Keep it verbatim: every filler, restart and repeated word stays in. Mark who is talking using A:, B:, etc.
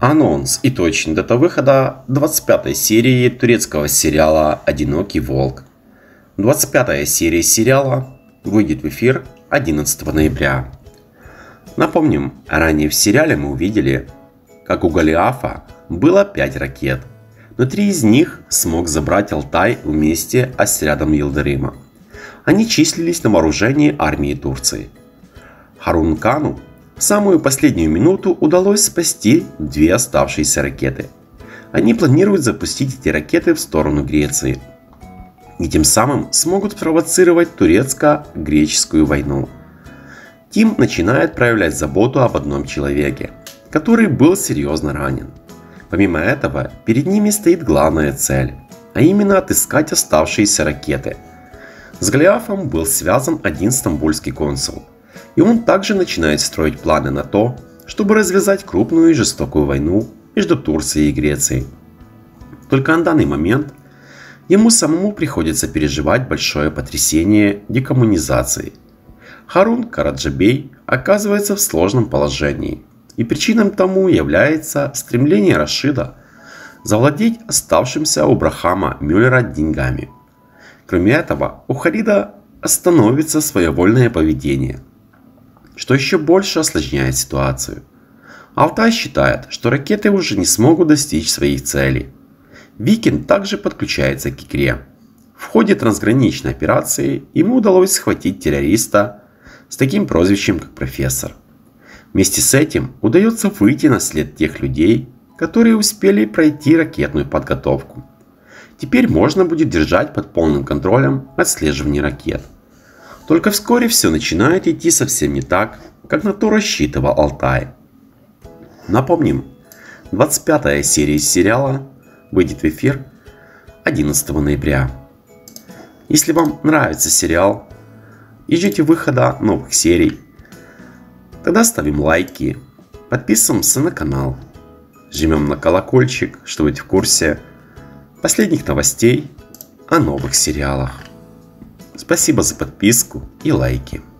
A: Анонс и точная дата выхода двадцать пятой серии турецкого сериала «Одинокий волк». двадцать пятая серия сериала выйдет в эфир одиннадцатого ноября. Напомним, ранее в сериале мы увидели, как у Голиафа было пять ракет, но три из них смог забрать Алтай вместе с отрядом Йылдырыма. Они числились на вооружении армии Турции. Харун Кану в самую последнюю минуту удалось спасти две оставшиеся ракеты. Они планируют запустить эти ракеты в сторону Греции и тем самым смогут спровоцировать турецко-греческую войну. Тим начинает проявлять заботу об одном человеке, который был серьезно ранен. Помимо этого, перед ними стоит главная цель, а именно отыскать оставшиеся ракеты. С Голиафом был связан один стамбульский консул, и он также начинает строить планы на то, чтобы развязать крупную и жестокую войну между Турцией и Грецией. Только на данный момент ему самому приходится переживать большое потрясение декоммунизации. Харун Караджабей оказывается в сложном положении, и причиной тому является стремление Рашида завладеть оставшимся у Брахама Мюллера деньгами. Кроме этого, у Халида становится своевольное поведение, что еще больше осложняет ситуацию. Алтай считает, что ракеты уже не смогут достичь своих целей. Викин также подключается к игре. В ходе трансграничной операции ему удалось схватить террориста с таким прозвищем, как Профессор. Вместе с этим удается выйти на след тех людей, которые успели пройти ракетную подготовку. Теперь можно будет держать под полным контролем отслеживание ракет. Только вскоре все начинает идти совсем не так, как на то рассчитывал Алтай. Напомним, двадцать пятая серия сериала выйдет в эфир одиннадцатого ноября. Если вам нравится сериал и ждете выхода новых серий, тогда ставим лайки, подписываемся на канал, жмем на колокольчик, чтобы быть в курсе последних новостей о новых сериалах. Спасибо за подписку и лайки.